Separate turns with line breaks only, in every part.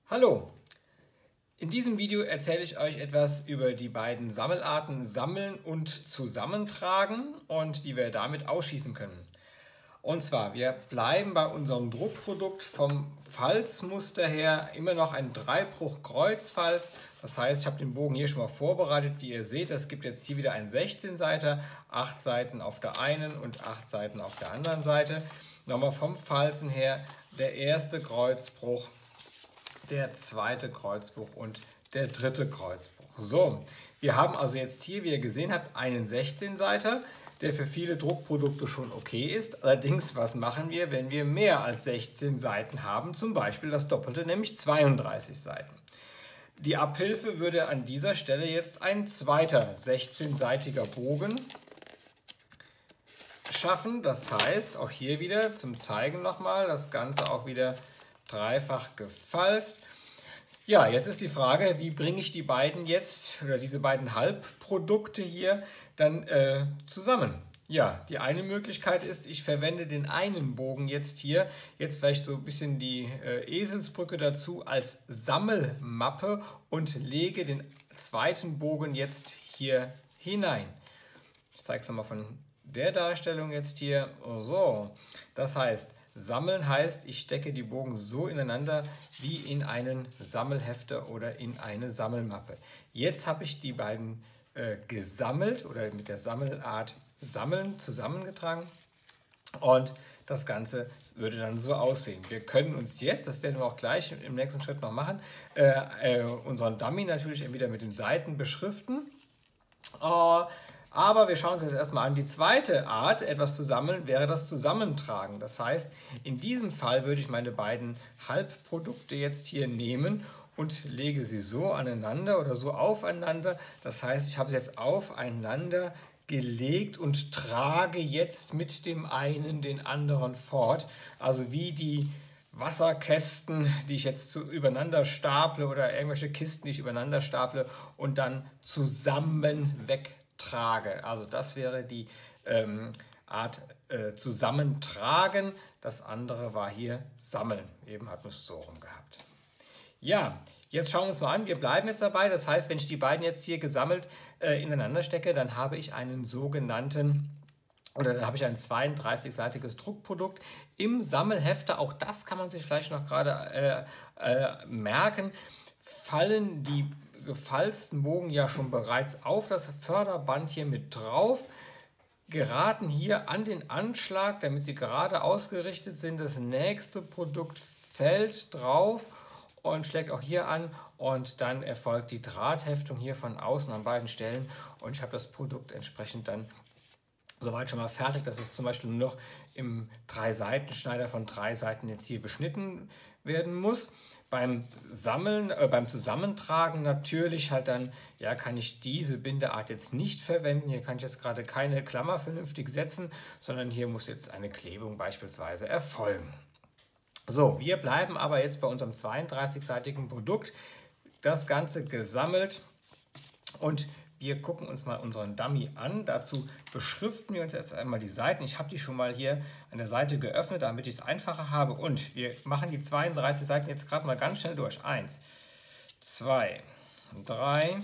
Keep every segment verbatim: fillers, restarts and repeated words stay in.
Hallo! In diesem Video erzähle ich euch etwas über die beiden Sammelarten Sammeln und Zusammentragen und wie wir damit ausschießen können. Und zwar, wir bleiben bei unserem Druckprodukt vom Falzmuster her immer noch ein Dreibruch-Kreuzfalz. Das heißt, ich habe den Bogen hier schon mal vorbereitet. Wie ihr seht, es gibt jetzt hier wieder einen sechzehn-Seiter, acht Seiten auf der einen und acht Seiten auf der anderen Seite. Nochmal vom Falzen her, der erste Kreuzbruch, der zweite Kreuzbruch und der dritte Kreuzbruch. So, wir haben also jetzt hier, wie ihr gesehen habt, einen sechzehn-Seiter, der für viele Druckprodukte schon okay ist. Allerdings, was machen wir, wenn wir mehr als sechzehn Seiten haben? Zum Beispiel das Doppelte, nämlich zweiunddreißig Seiten. Die Abhilfe würde an dieser Stelle jetzt ein zweiter sechzehnseitiger Bogen schaffen. Das heißt, auch hier wieder zum Zeigen nochmal, das Ganze auch wieder dreifach gefalzt. Ja, jetzt ist die Frage, wie bringe ich die beiden jetzt, oder diese beiden Halbprodukte hier, dann äh, zusammen. Ja, die eine Möglichkeit ist, ich verwende den einen Bogen jetzt hier, jetzt vielleicht so ein bisschen die äh, Eselsbrücke dazu, als Sammelmappe und lege den zweiten Bogen jetzt hier hinein. Ich zeige es nochmal von der Darstellung jetzt hier. So, das heißt, Sammeln heißt, ich stecke die Bogen so ineinander wie in einen Sammelhefter oder in eine Sammelmappe. Jetzt habe ich die beiden äh, gesammelt oder mit der Sammelart Sammeln zusammengetragen und das Ganze würde dann so aussehen. Wir können uns jetzt, das werden wir auch gleich im nächsten Schritt noch machen, äh, äh, unseren Dummy natürlich entweder mit den Seiten beschriften. Äh, Aber wir schauen uns jetzt erstmal an. Die zweite Art, etwas zu sammeln, wäre das Zusammentragen. Das heißt, in diesem Fall würde ich meine beiden Halbprodukte jetzt hier nehmen und lege sie so aneinander oder so aufeinander. Das heißt, ich habe sie jetzt aufeinander gelegt und trage jetzt mit dem einen den anderen fort. Also wie die Wasserkästen, die ich jetzt so übereinander staple oder irgendwelche Kisten, die ich übereinander staple und dann zusammen weg trage. Also das wäre die ähm, Art äh, Zusammentragen. Das andere war hier Sammeln. Eben hatten wir es so rum gehabt. Ja, jetzt schauen wir uns mal an. Wir bleiben jetzt dabei. Das heißt, wenn ich die beiden jetzt hier gesammelt äh, ineinander stecke, dann habe ich einen sogenannten, oder dann habe ich ein zweiunddreißig-seitiges Druckprodukt im Sammelhefter. Auch das kann man sich vielleicht noch gerade äh, äh, merken. Fallen die gefalzten Bogen ja schon bereits auf das Förderband hier mit drauf, geraten hier an den Anschlag, damit sie gerade ausgerichtet sind. Das nächste Produkt fällt drauf und schlägt auch hier an und dann erfolgt die Drahtheftung hier von außen an beiden Stellen und ich habe das Produkt entsprechend dann soweit schon mal fertig, dass es zum Beispiel nur noch im Drei-Seiten-Schneider von drei Seiten jetzt hier beschnitten werden muss. Beim Sammeln, äh, beim Zusammentragen natürlich halt dann, ja, kann ich diese Bindeart jetzt nicht verwenden. Hier kann ich jetzt gerade keine Klammer vernünftig setzen, sondern hier muss jetzt eine Klebung beispielsweise erfolgen. So, wir bleiben aber jetzt bei unserem zweiunddreißig-seitigen Produkt. Das Ganze gesammelt und wir gucken uns mal unseren Dummy an. Dazu beschriften wir uns jetzt einmal die Seiten. Ich habe die schon mal hier an der Seite geöffnet, damit ich es einfacher habe. Und wir machen die zweiunddreißig Seiten jetzt gerade mal ganz schnell durch. Eins, zwei, drei,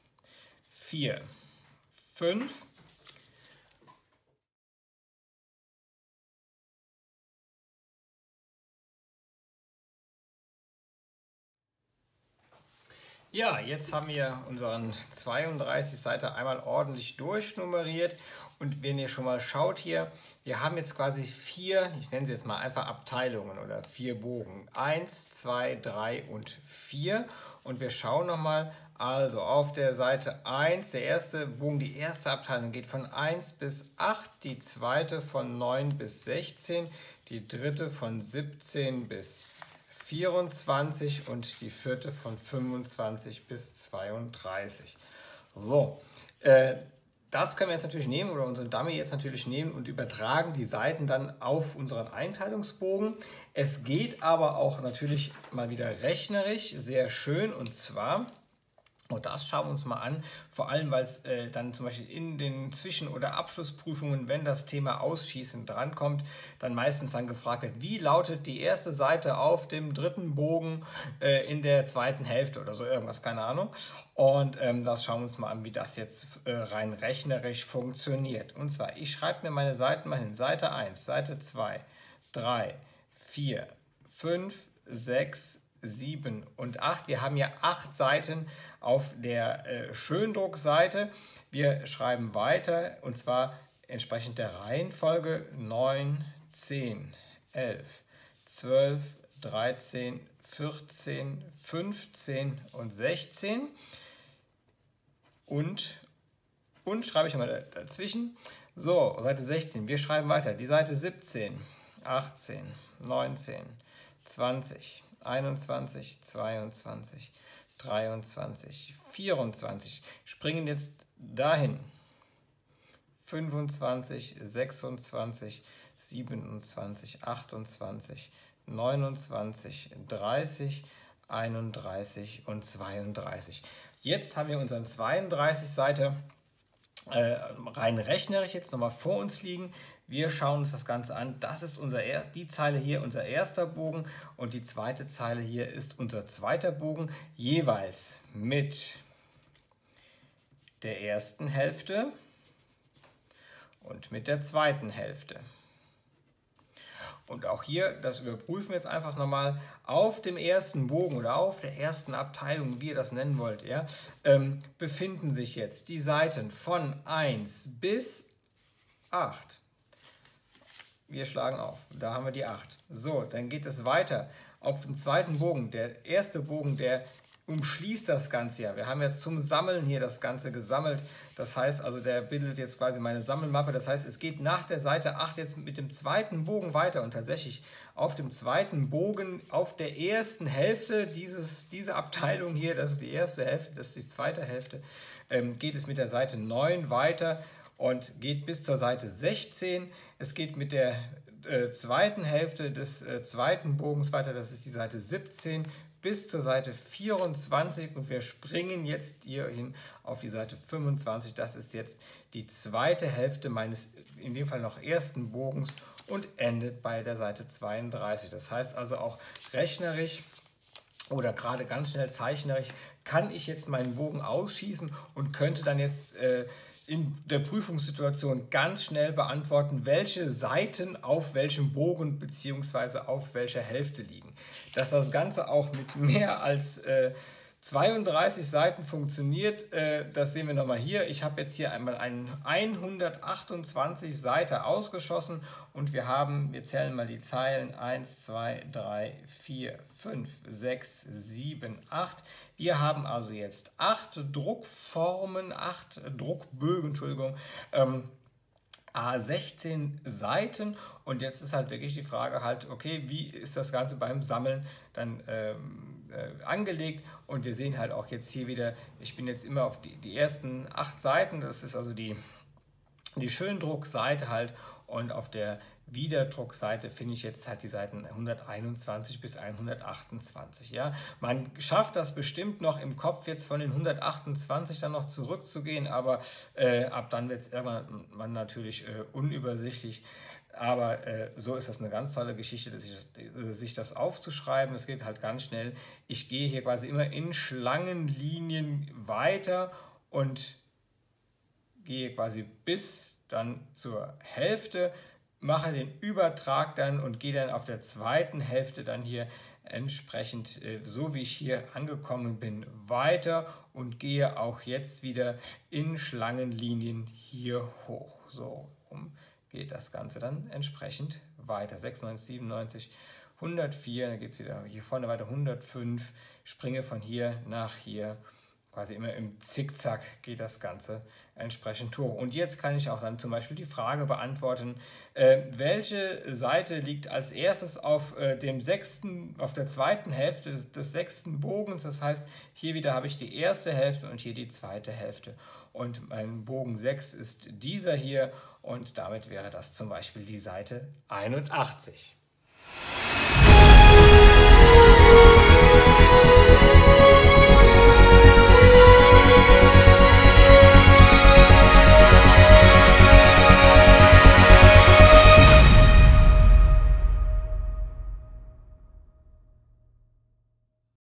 vier, fünf. Ja, jetzt haben wir unseren zweiunddreißig Seiter einmal ordentlich durchnummeriert und wenn ihr schon mal schaut hier, wir haben jetzt quasi vier, ich nenne sie jetzt mal einfach Abteilungen oder vier Bogen. Eins, zwei, drei und vier und wir schauen nochmal, also auf der Seite eins, der erste Bogen, die erste Abteilung geht von eins bis acht, die zweite von neun bis sechzehn, die dritte von siebzehn bis vierundzwanzig und die vierte von fünfundzwanzig bis zweiunddreißig. So, äh, das können wir jetzt natürlich nehmen oder unseren Dummy jetzt natürlich nehmen und übertragen die Seiten dann auf unseren Einteilungsbogen. Es geht aber auch natürlich mal wieder rechnerisch sehr schön und zwar Und das schauen wir uns mal an, vor allem weil es äh, dann zum Beispiel in den Zwischen- oder Abschlussprüfungen, wenn das Thema Ausschießen drankommt, dann meistens dann gefragt wird, wie lautet die erste Seite auf dem dritten Bogen äh, in der zweiten Hälfte oder so irgendwas, keine Ahnung. Und ähm, das schauen wir uns mal an, wie das jetzt äh, rein rechnerisch funktioniert. Und zwar, ich schreibe mir meine Seiten mal hin. Seite eins, Seite zwei, drei, vier, fünf, sechs, sieben und acht. Wir haben ja acht Seiten auf der äh, Schöndruckseite. Wir schreiben weiter und zwar entsprechend der Reihenfolge neun, zehn, elf, zwölf, dreizehn, vierzehn, fünfzehn und sechzehn. Und, und schreibe ich mal dazwischen. So, Seite sechzehn. Wir schreiben weiter. Die Seite siebzehn, achtzehn, neunzehn, zwanzig, einundzwanzig, zweiundzwanzig, dreiundzwanzig, vierundzwanzig. Springen jetzt dahin. fünfundzwanzig, sechsundzwanzig, siebenundzwanzig, achtundzwanzig, neunundzwanzig, dreißig, einunddreißig und zweiunddreißig. Jetzt haben wir unseren zweiunddreißig Seite äh, rein rechnerisch jetzt nochmal vor uns liegen. Wir schauen uns das Ganze an. Das ist unser er die Zeile hier, unser erster Bogen, und die zweite Zeile hier ist unser zweiter Bogen, jeweils mit der ersten Hälfte und mit der zweiten Hälfte. Und auch hier, das überprüfen wir jetzt einfach nochmal, auf dem ersten Bogen oder auf der ersten Abteilung, wie ihr das nennen wollt, ja, ähm, befinden sich jetzt die Seiten von eins bis acht. Wir schlagen auf, da haben wir die acht. So, dann geht es weiter auf dem zweiten Bogen. Der erste Bogen, der umschließt das Ganze ja. Wir haben ja zum Sammeln hier das Ganze gesammelt. Das heißt also, der bildet jetzt quasi meine Sammelmappe. Das heißt, es geht nach der Seite acht jetzt mit dem zweiten Bogen weiter. Und tatsächlich auf dem zweiten Bogen, auf der ersten Hälfte dieses, diese Abteilung hier, das ist die erste Hälfte, das ist die zweite Hälfte, ähm, geht es mit der Seite neun weiter und geht bis zur Seite sechzehn. Es geht mit der äh, zweiten Hälfte des äh, zweiten Bogens weiter, das ist die Seite siebzehn, bis zur Seite vierundzwanzig, und wir springen jetzt hier hin auf die Seite fünfundzwanzig. Das ist jetzt die zweite Hälfte meines, in dem Fall noch ersten Bogens, und endet bei der Seite zweiunddreißig. Das heißt also auch rechnerisch oder gerade ganz schnell zeichnerisch kann ich jetzt meinen Bogen ausschießen und könnte dann jetzt äh, in der Prüfungssituation ganz schnell beantworten, welche Seiten auf welchem Bogen bzw. auf welcher Hälfte liegen. Dass das Ganze auch mit mehr als äh, zweiunddreißig Seiten funktioniert, äh, das sehen wir nochmal hier. Ich habe jetzt hier einmal eine hundertachtundzwanzig Seite ausgeschossen und wir haben, wir zählen mal die Zeilen, eins, zwei, drei, vier, fünf, sechs, sieben, acht. Wir haben also jetzt acht Druckformen, acht Druckbögen, Entschuldigung, ähm, A sechzehn Seiten, und jetzt ist halt wirklich die Frage halt, okay, wie ist das Ganze beim Sammeln dann ähm, äh, angelegt, und wir sehen halt auch jetzt hier wieder, ich bin jetzt immer auf die, die ersten acht Seiten, das ist also die, die Schöndruckseite halt, und auf der Wiederdruckseite finde ich jetzt halt die Seiten hunderteinundzwanzig bis hundertachtundzwanzig. Ja? Man schafft das bestimmt noch im Kopf jetzt von den hundertachtundzwanzig dann noch zurückzugehen, aber äh, ab dann wird es irgendwann natürlich äh, unübersichtlich. Aber äh, so ist das eine ganz tolle Geschichte, dass ich, äh, sich das aufzuschreiben. Es geht halt ganz schnell. Ich gehe hier quasi immer in Schlangenlinien weiter und gehe quasi bis dann zur Hälfte, mache den Übertrag dann und gehe dann auf der zweiten Hälfte dann hier entsprechend, äh, so wie ich hier angekommen bin, weiter und gehe auch jetzt wieder in Schlangenlinien hier hoch. So rum geht das Ganze dann entsprechend weiter. sechsundneunzig, siebenundneunzig, hundertvier, dann geht es wieder hier vorne weiter, hundertfünf, springe von hier nach hier. Quasi immer im Zickzack geht das Ganze entsprechend hoch. Und jetzt kann ich auch dann zum Beispiel die Frage beantworten, äh, welche Seite liegt als erstes auf äh, dem sechsten, auf der zweiten Hälfte des, des sechsten Bogens. Das heißt, hier wieder habe ich die erste Hälfte und hier die zweite Hälfte. Und mein Bogen sechs ist dieser hier, und damit wäre das zum Beispiel die Seite einundachtzig.